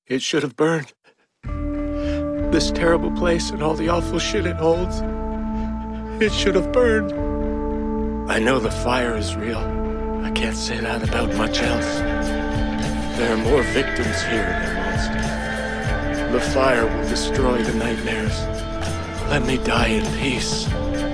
It should have burned. This terrible place and all the awful shit it holds. It should have burned. I know the fire is real. I can't say that about much else. There are more victims here than most. The fire will destroy the nightmares. Let me die in peace.